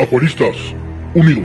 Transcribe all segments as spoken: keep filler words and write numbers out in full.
Acuaristas Unidos.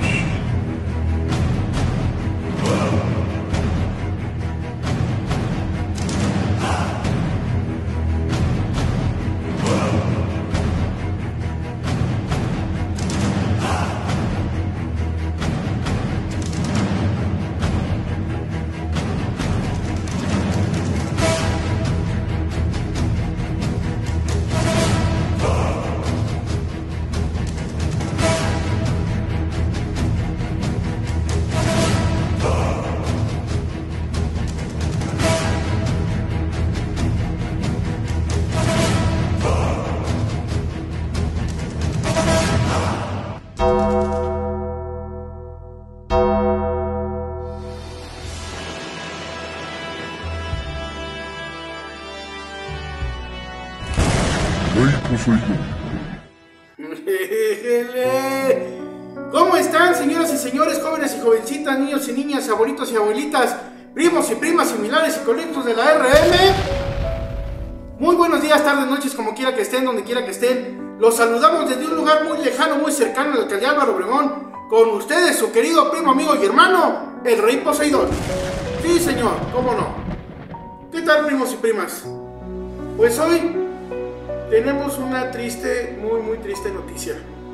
¿Cómo están, señoras y señores, jóvenes y jovencitas, niños y niñas, abuelitos y abuelitas, primos y primas, similares y conectos de la R M? Muy buenos días, tardes, noches, como quiera que estén, donde quiera que estén. Los saludamos desde un lugar muy lejano, muy cercano al alcaldía Álvaro Obregón. Con ustedes, su querido primo, amigo y hermano, el Rey Poseidón. Sí, señor, cómo no. ¿Qué tal, primos y primas? Pues hoy tenemos una triste, muy, muy triste noticia.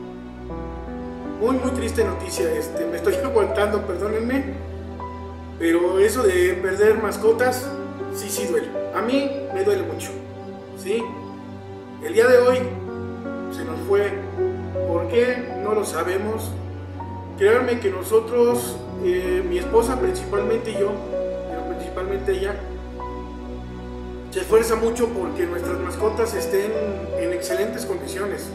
Muy, muy triste noticia. Este, me estoy aguantando, perdónenme. Pero eso de perder mascotas, sí, sí duele. A mí me duele mucho. ¿Sí? El día de hoy se nos fue. ¿Por qué? No lo sabemos. Créanme que nosotros, eh, mi esposa principalmente y yo, pero principalmente ella, se esfuerza mucho porque nuestras mascotas estén en excelentes condiciones.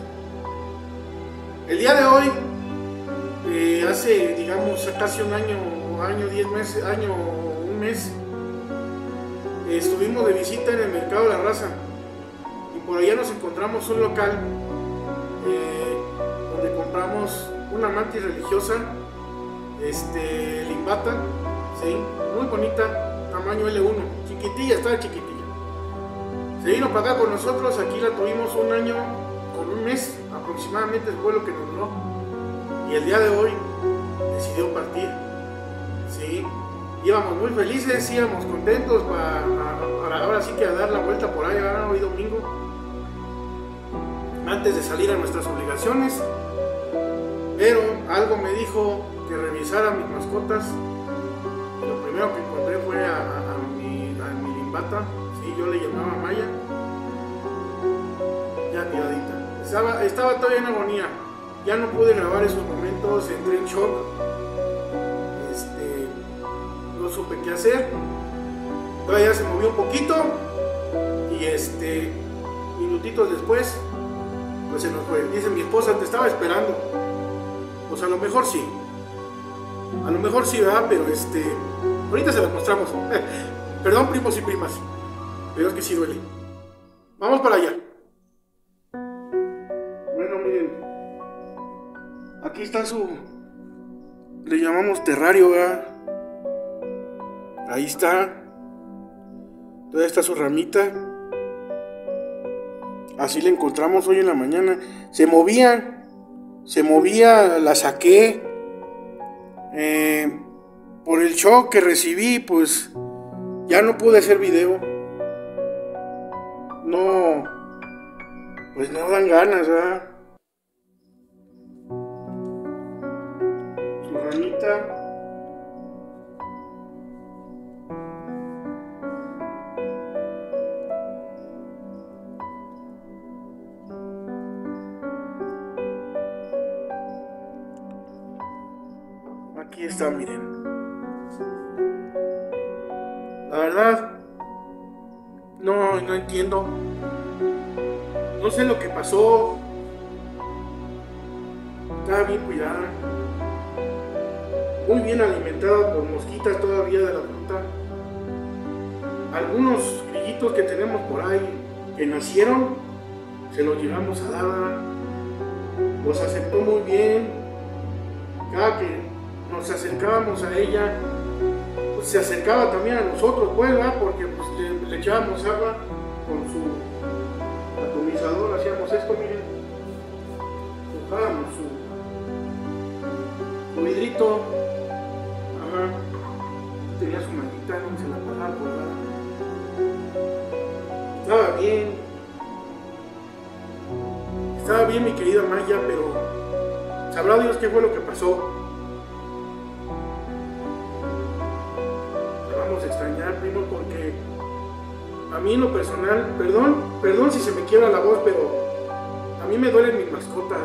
El día de hoy, eh, hace digamos casi un año, año, diez meses, año, un mes, eh, estuvimos de visita en el Mercado de la Raza y por allá nos encontramos un local eh, donde compramos una mantis religiosa, este, limbata, ¿sí? Muy bonita, tamaño L uno, chiquitilla, estaba chiquitilla. Se vino para acá con nosotros, aquí la tuvimos un año con un mes aproximadamente, fue lo que nos duró. Y el día de hoy decidió partir. Sí, íbamos muy felices, íbamos contentos para, para ahora sí que a dar la vuelta por ahí, ahora hoy domingo, antes de salir a nuestras obligaciones. Pero algo me dijo que revisara mis mascotas. Y lo primero que encontré fue a, a, a, mi, a mi limbata. Sí, yo le llamaba Maya. Ya tiradita. Estaba, estaba todavía en agonía. Ya no pude grabar esos momentos, entré en shock. Este, no supe qué hacer. Todavía se movió un poquito. Y este, minutitos después, pues se nos fue. Dice mi esposa, te estaba esperando. Pues a lo mejor sí. A lo mejor sí, ¿verdad? Pero este, ahorita se las mostramos. Perdón, primos y primas. Pero es que sí duele. Vamos para allá. Bueno, miren. Aquí está su... Le llamamos terrario, ¿verdad? Ahí está. Todavía está su ramita. Así la encontramos hoy en la mañana. Se movía. Se movía, la saqué. Eh, por el shock que recibí, pues ya no pude hacer video. No, pues no dan ganas, ¿verdad? Su ranita. Aquí está, miren. La verdad, no, no entiendo. No sé lo que pasó. Estaba bien cuidada. Muy bien alimentada por mosquitas todavía de la fruta. Algunos grillitos que tenemos por ahí que nacieron, se los llevamos a dar. Los aceptó muy bien. Cada que nos acercábamos a ella, pues se acercaba también a nosotros, pues, ¿verdad? Porque pues, le, le echábamos agua con su atomizador, hacíamos esto, miren, buscábamos su, su vidrito. Ajá. Tenía su maldita, no se la pasaba por nada. Estaba bien. Estaba bien mi querida Maya, pero sabrá Dios qué fue lo que pasó. La vamos a extrañar, primo, porque a mí en lo personal, perdón, perdón si se me quiebra la voz, pero a mí me duelen mis mascotas.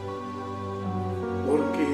Porque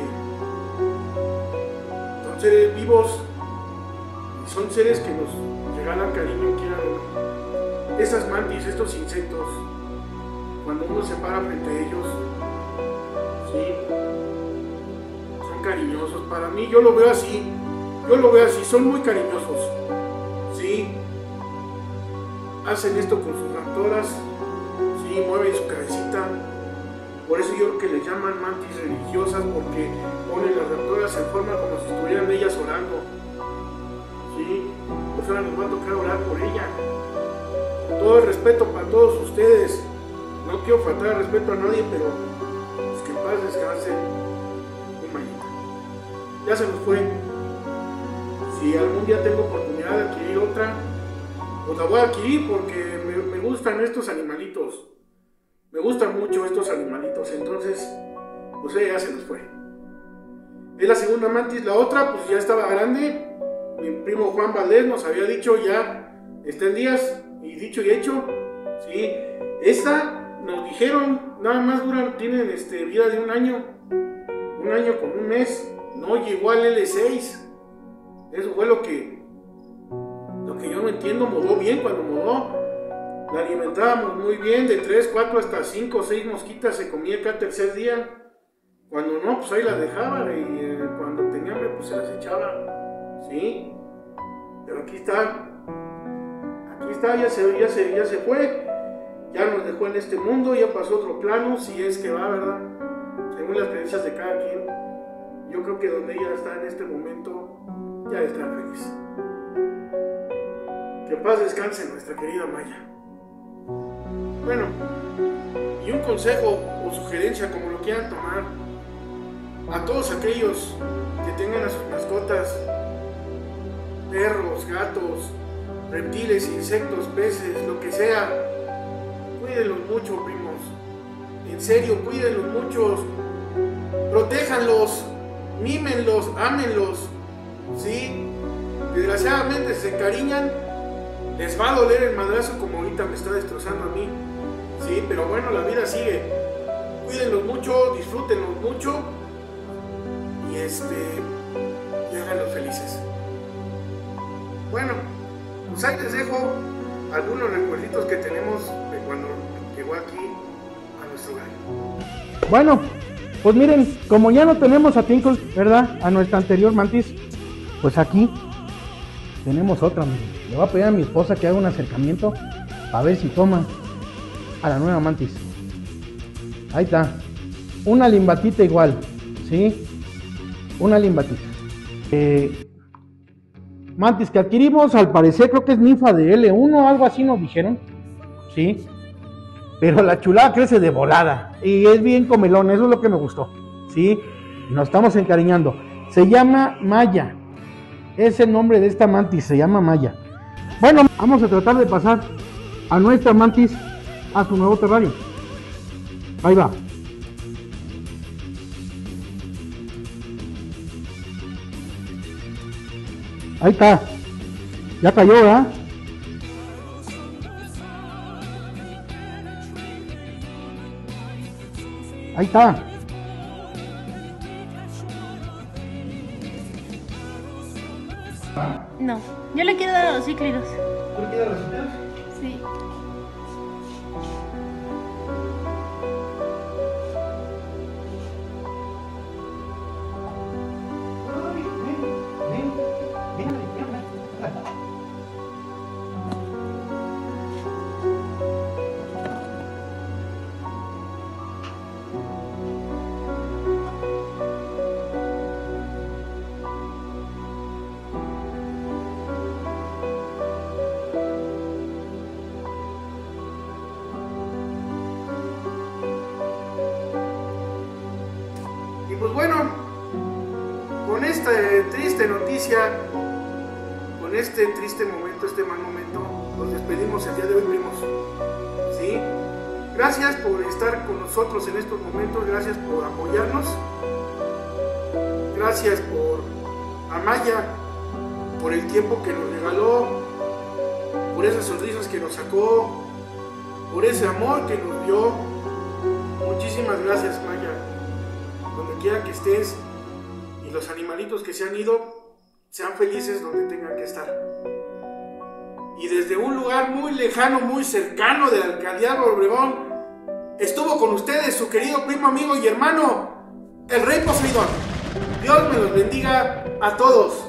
son seres vivos y son seres que nos regalan cariño, quieran o no. Esas mantis, estos insectos, cuando uno se para frente a ellos, sí, son cariñosos. Para mí, yo lo veo así, yo lo veo así, son muy cariñosos, sí. Hacen esto con sus raptoras, sí, mueven su cabecita. Por eso yo creo que les llaman mantis religiosas, porque ponen las raptoras en forma como si estuvieran ellas orando. Sí, pues ahora nos va a tocar orar por ella. Con todo el respeto para todos ustedes. No quiero faltar el respeto a nadie, pero pues que en paz descanse un Mayita. Ya se nos fue. Si algún día tengo oportunidad de adquirir otra, pues la voy a adquirir porque me, me gustan estos animalitos. Me gustan mucho estos animalitos, entonces, pues ella ya se nos fue. Es la segunda mantis, la otra pues ya estaba grande. Mi primo Juan Valdés nos había dicho ya está en días, y dicho y hecho, sí. Esta nos dijeron, nada más duran, tienen este, vida de un año, un año con un mes, no llegó al L seis. Eso fue lo que, lo que yo no entiendo. Modó bien cuando modó. La alimentábamos muy bien, de tres, cuatro hasta cinco o seis mosquitas se comía cada tercer día. Cuando no, pues ahí las dejaba, y eh, cuando tenía hambre, pues se las echaba. ¿Sí? Pero aquí está. Aquí está, ya se, ya se, ya se fue. Ya nos dejó en este mundo, ya pasó a otro plano, si es que va, ¿verdad? Según las creencias de cada quien. Yo creo que donde ella está en este momento, ya está feliz. Que en paz descanse nuestra querida Maya. Bueno, y un consejo o sugerencia, como lo quieran tomar, a todos aquellos que tengan a sus mascotas, perros, gatos, reptiles, insectos, peces, lo que sea, cuídenlos mucho, primos. En serio, cuídenlos mucho, protéjanlos, mímenlos, ámenlos, ¿sí? Desgraciadamente se encariñan, les va a doler el madrazo como ahorita me está destrozando a mí. Sí, pero bueno, la vida sigue. Cuídenlos mucho, disfrútenlos mucho y este y háganlos felices. Bueno, pues ahí les dejo algunos recuerditos que tenemos de cuando llegó aquí a nuestro hogar. Bueno, pues miren, como ya no tenemos a Tinkle, ¿verdad? A nuestra anterior mantis, pues aquí tenemos otra, miren. Le voy a pedir a mi esposa que haga un acercamiento a ver si toma a la nueva mantis. Ahí está. Una limbatita igual, ¿sí? Una limbatita. Eh, mantis que adquirimos, al parecer creo que es ninfa de L uno, algo así nos dijeron, ¿sí? Pero la chulada crece de volada y es bien comelón, eso es lo que me gustó, ¿sí? Nos estamos encariñando. Se llama Maya. Es el nombre de esta mantis, se llama Maya. Bueno, vamos a tratar de pasar a nuestra mantis a su nuevo terrario. Ahí va. Ahí está. Ya cayó, ¿verdad? Ahí está. No, yo le quiero dar a los cíclidos. ¿Tú le quieres los cíclidos? Sí. Pues bueno, esta triste noticia, con este triste momento, este mal momento, nos despedimos el día de hoy, primos. ¿Sí? Gracias por estar con nosotros en estos momentos, gracias por apoyarnos, gracias por Amaya, por el tiempo que nos regaló, por esas sonrisas que nos sacó, por ese amor que nos dio. Muchísimas gracias, Maya. Donde quiera que estés, y los animalitos que se han ido, sean felices donde tengan que estar. Y desde un lugar muy lejano, muy cercano de la Alcaldía de Obregón, estuvo con ustedes su querido primo, amigo y hermano, el Rey Poseidón. Dios me los bendiga a todos.